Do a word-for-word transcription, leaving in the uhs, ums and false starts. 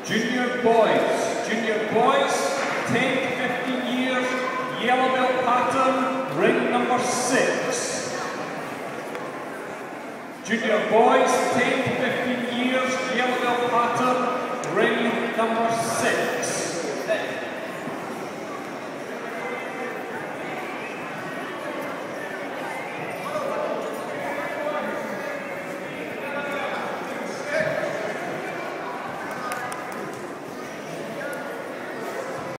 Junior boys, junior boys, ten to fifteen years, yellow belt pattern, ring number six. Junior boys, ten to fifteen years, yellow belt pattern, ring number